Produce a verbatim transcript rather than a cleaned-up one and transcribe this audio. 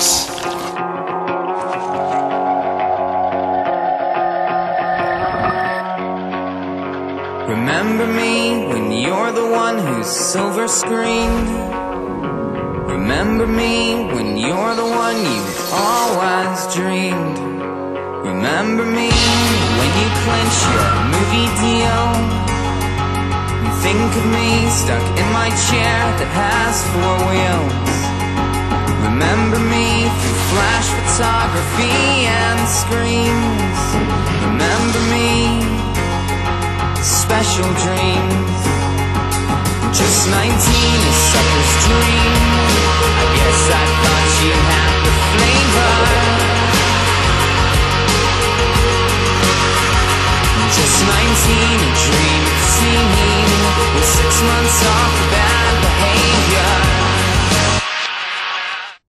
פוקס. Remember me when you're the one who's silver screened. Remember me when you're the one you've always dreamed. Remember me when you clinch your movie deal. And think of me stuck in my chair that has four wheels. Remember me through flash photography and screens. Remember me, special dreams. Just nineteen, a sucker's dream. I guess I